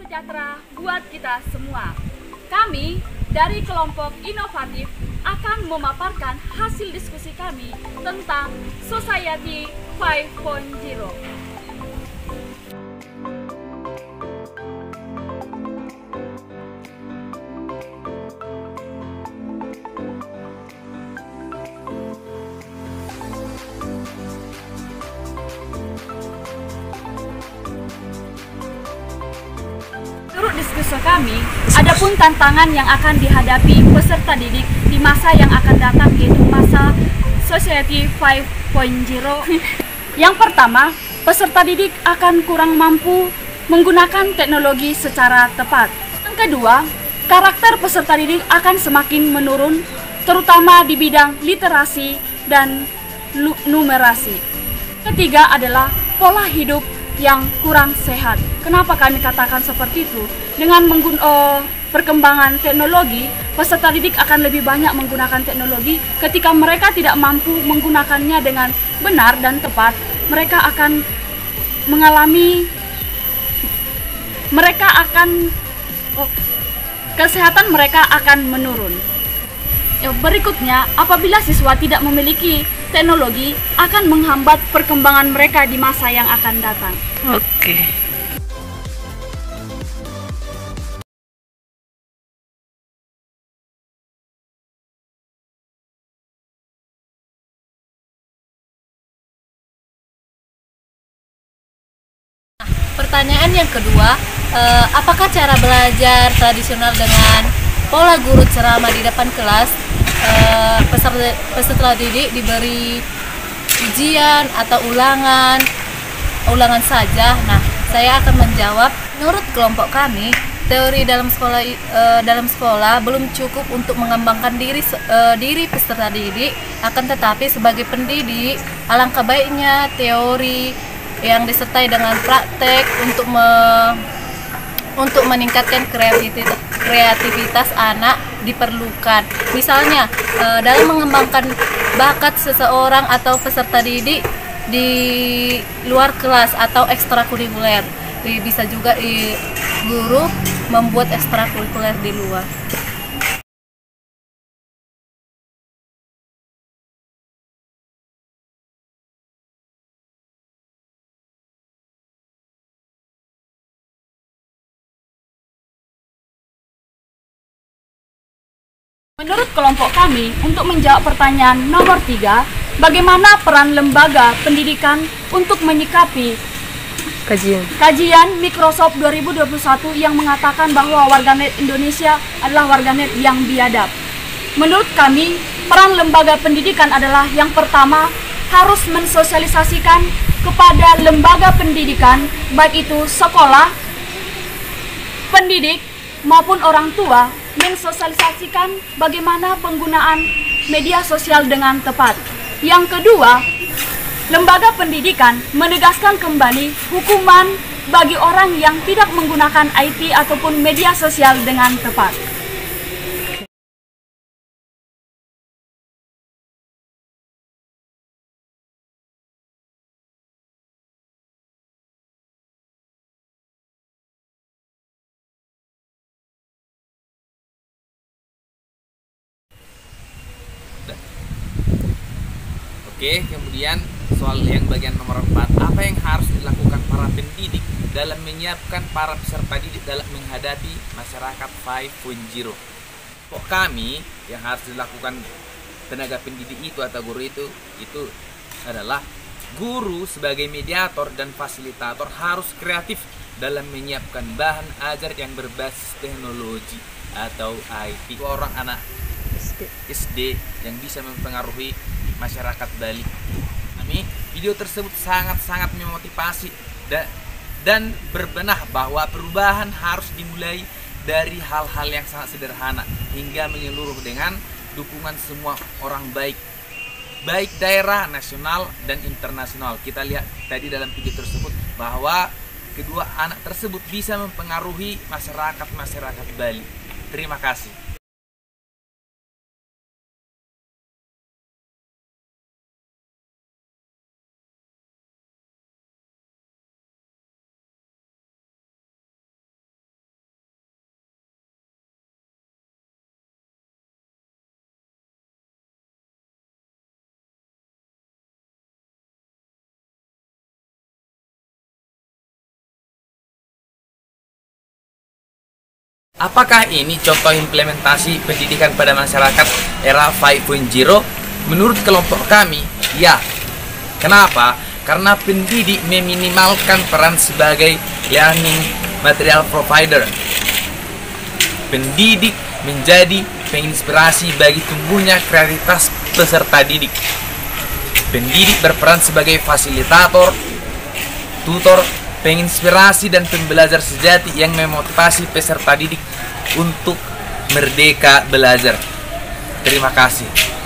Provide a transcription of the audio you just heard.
sejahtera buat kita semua. Kami dari kelompok inovatif akan memaparkan hasil diskusi kami tentang Society 5.0. Menurut diskusi kami, adapun tantangan yang akan dihadapi peserta didik di masa yang akan datang, yaitu masa Society 5.0. Yang pertama, peserta didik akan kurang mampu menggunakan teknologi secara tepat. Yang kedua, karakter peserta didik akan semakin menurun, terutama di bidang literasi dan numerasi. Ketiga adalah pola hidup yang kurang sehat. Kenapa kami katakan seperti itu? Dengan perkembangan teknologi, peserta didik akan lebih banyak menggunakan teknologi. Ketika mereka tidak mampu menggunakannya dengan benar dan tepat, mereka akan kesehatan mereka akan menurun. Berikutnya, apabila siswa tidak memiliki teknologi, akan menghambat perkembangan mereka di masa yang akan datang. Oke. Pertanyaan yang kedua, apakah cara belajar tradisional dengan pola guru ceramah di depan kelas, peserta didik diberi ujian atau ulangan saja? Nah, saya akan menjawab. Menurut kelompok kami, teori dalam sekolah belum cukup untuk mengembangkan diri peserta didik. Akan tetapi sebagai pendidik, alangkah baiknya teori yang disertai dengan praktek untuk meningkatkan kreativitas anak diperlukan. Misalnya dalam mengembangkan bakat seseorang atau peserta didik di luar kelas atau ekstrakurikuler. Bisa juga guru membuat ekstrakurikuler di luar. Menurut kelompok kami, untuk menjawab pertanyaan nomor 3, bagaimana peran lembaga pendidikan untuk menyikapi kajian Microsoft 2021 yang mengatakan bahwa warganet Indonesia adalah warganet yang biadab? Menurut kami, peran lembaga pendidikan adalah yang pertama, harus mensosialisasikan kepada lembaga pendidikan, baik itu sekolah, pendidik, maupun orang tua, mensosialisasikan bagaimana penggunaan media sosial dengan tepat. Yang kedua, lembaga pendidikan menegaskan kembali hukuman bagi orang yang tidak menggunakan IT ataupun media sosial dengan tepat. Oke, kemudian soal yang bagian nomor 4, apa yang harus dilakukan para pendidik dalam menyiapkan para peserta didik dalam menghadapi masyarakat 5.0? Kok kami yang harus dilakukan tenaga pendidik itu atau guru itu adalah guru sebagai mediator dan fasilitator harus kreatif dalam menyiapkan bahan ajar yang berbasis teknologi atau IT. Orang anak SD yang bisa mempengaruhi masyarakat Bali. Video tersebut sangat-sangat memotivasi dan berbenah bahwa perubahan harus dimulai dari hal-hal yang sangat sederhana hingga menyeluruh dengan dukungan semua orang baik daerah, nasional, dan internasional. Kita lihat tadi dalam video tersebut bahwa kedua anak tersebut bisa mempengaruhi masyarakat Bali. Terima kasih. Apakah ini contoh implementasi pendidikan pada masyarakat era 5.0? Menurut kelompok kami, ya. Kenapa? Karena pendidik meminimalkan peran sebagai learning material provider. Pendidik menjadi penginspirasi bagi tumbuhnya kreativitas peserta didik. Pendidik berperan sebagai fasilitator, tutor, penginspirasi dan pembelajar sejati yang memotivasi peserta didik untuk merdeka belajar. Terima kasih.